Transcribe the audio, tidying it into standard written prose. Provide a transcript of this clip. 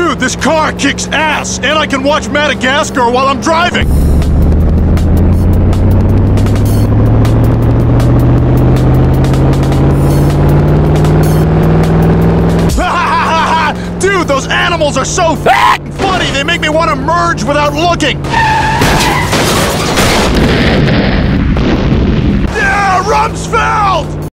Dude, this car kicks ass, and I can watch Madagascar while I'm driving! Dude, those animals are so fat and funny, they make me want to merge without looking! Yeah, RUMSFELD!